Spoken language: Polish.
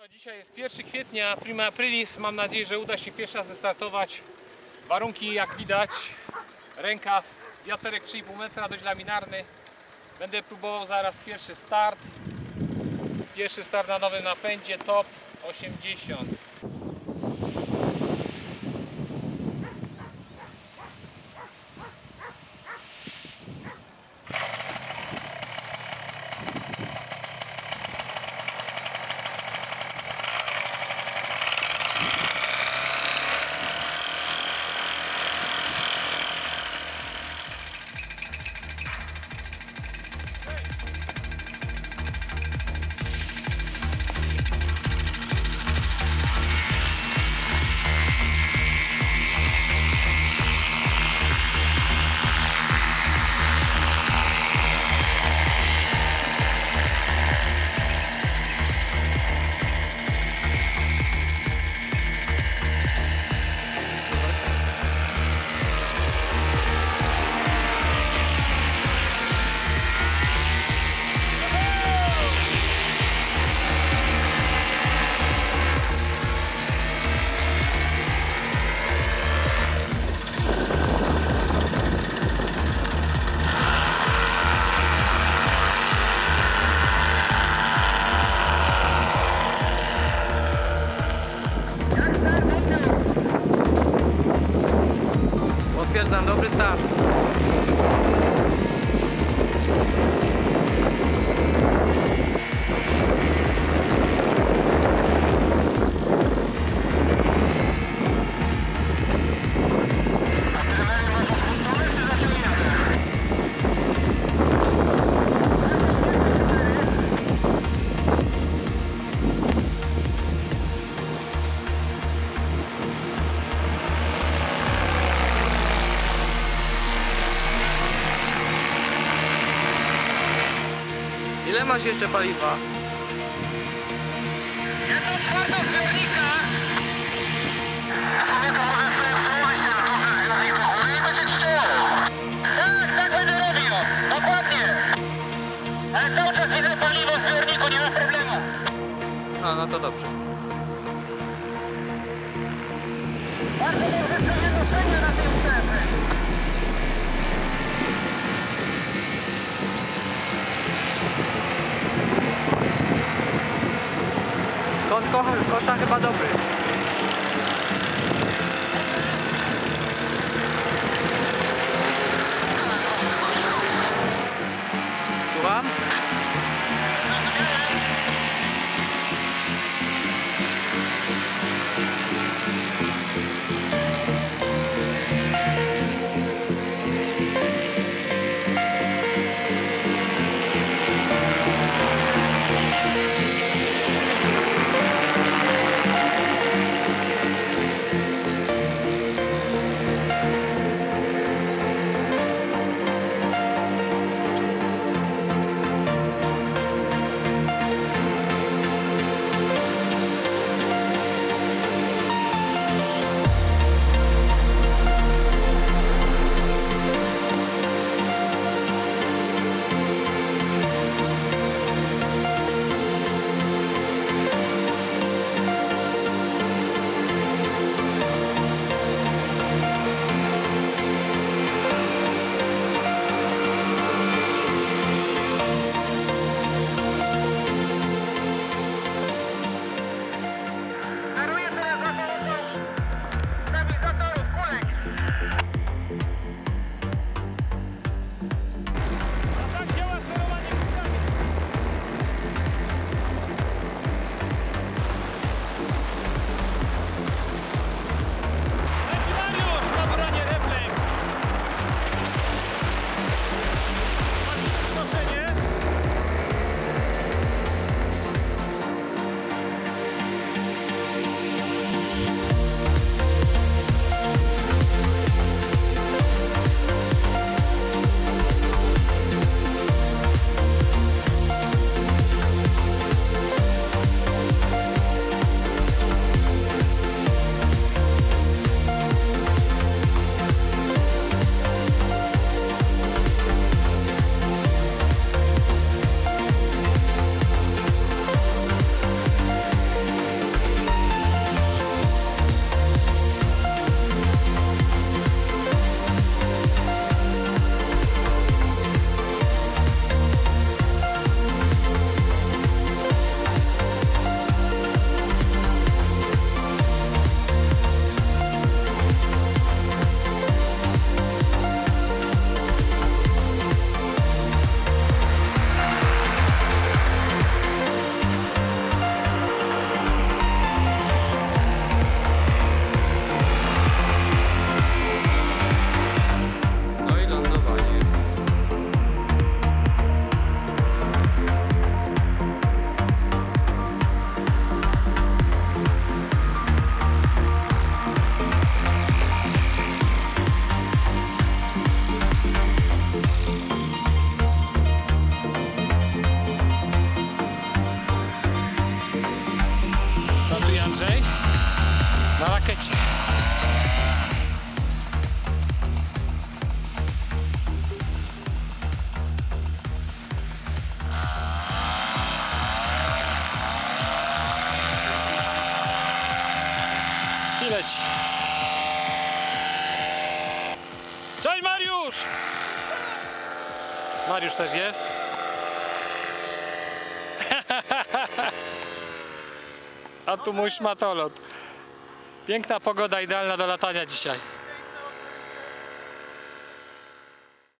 Dzisiaj jest 1 kwietnia, prima aprilis. Mam nadzieję, że uda się pierwszy raz wystartować. Warunki jak widać, rękaw, wiaterek 3,5 metra, dość laminarny. Będę próbował zaraz pierwszy start. Pierwszy start na nowym napędzie TOP 80. Potwierdzam, dobry start. Ile masz jeszcze paliwa? 1/4 zbiornika. A to możesz sobie przełożyć na ich pochóry i będzie strzelał. Tak będę robił. Dokładnie. Ale cały czas widzę paliwo w zbiorniku, nie ma problemu. No to dobrze. Bardzo dobrze sobie noszenia na tej strefy. Kąt kosza chyba dobry. Słucham? Na rakiecie. I leci. Cześć Mariusz! Mariusz też jest. A tu mój szmatolot. Piękna pogoda, idealna do latania dzisiaj.